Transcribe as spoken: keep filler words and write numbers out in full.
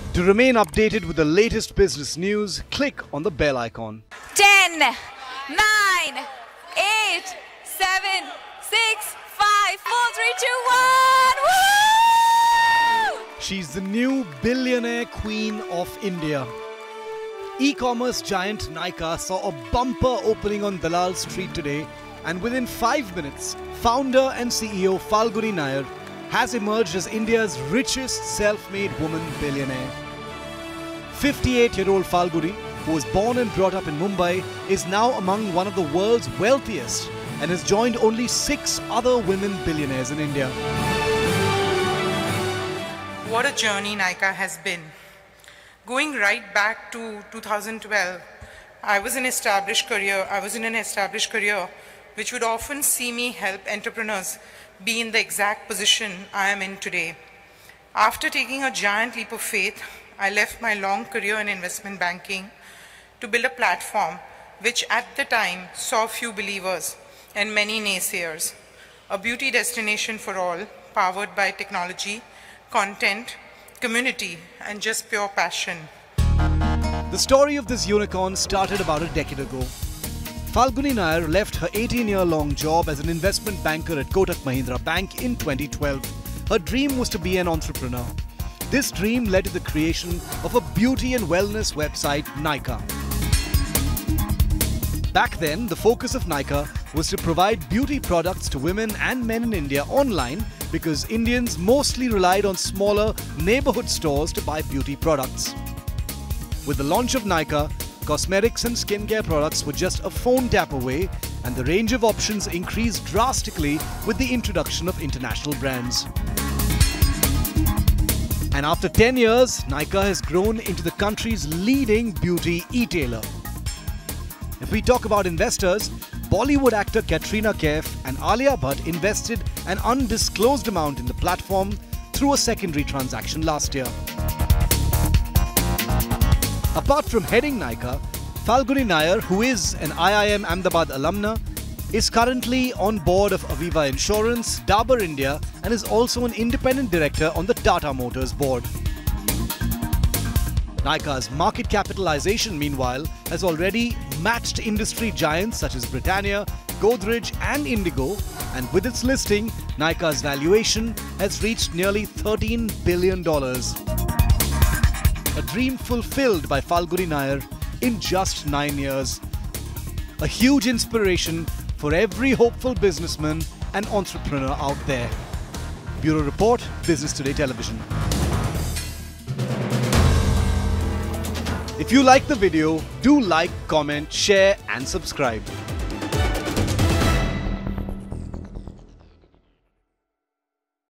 To remain updated with the latest business news, click on the bell icon. ten, nine, eight, seven, six, five, four, three, two, one. Woo! She's the new billionaire queen of India. E-commerce giant Nykaa saw a bumper opening on Dalal Street today, and within five minutes, founder and C E O Falguni Nayar has emerged as India's richest self-made woman billionaire. fifty-eight-year-old Falguni, who was born and brought up in Mumbai, is now among one of the world's wealthiest and has joined only six other women billionaires in India. What a journey Nykaa has been. Going right back to two thousand twelve, I was an established career. I was in an established career, which would often see me help entrepreneurs be in the exact position I am in today. After taking a giant leap of faith, I left my long career in investment banking to build a platform which at the time saw few believers and many naysayers. A beauty destination for all, powered by technology, content, community, and just pure passion. The story of this unicorn started about a decade ago. Falguni Nayar left her eighteen-year-long job as an investment banker at Kotak Mahindra Bank in twenty twelve. Her dream was to be an entrepreneur. This dream led to the creation of a beauty and wellness website, Nykaa. Back then, the focus of Nykaa was to provide beauty products to women and men in India online because Indians mostly relied on smaller neighborhood stores to buy beauty products. With the launch of Nykaa, cosmetics and skincare products were just a phone tap away, and the range of options increased drastically with the introduction of international brands. And after ten years, Nykaa has grown into the country's leading beauty e-tailer. If we talk about investors, Bollywood actor Katrina Kaif and Alia Bhatt invested an undisclosed amount in the platform through a secondary transaction last year. Apart from heading Nykaa, Falguni Nayar, who is an I I M Ahmedabad alumna, is currently on board of Aviva Insurance, Dabur India, and is also an independent director on the Tata Motors board. Nykaa's market capitalization, meanwhile, has already matched industry giants such as Britannia, Godrej and Indigo, and with its listing, Nykaa's valuation has reached nearly thirteen billion dollars. A dream fulfilled by Falguni Nayar in just nine years. A huge inspiration for every hopeful businessman and entrepreneur out there. Bureau Report, Business Today Television. If you like the video, do like, comment, share and subscribe.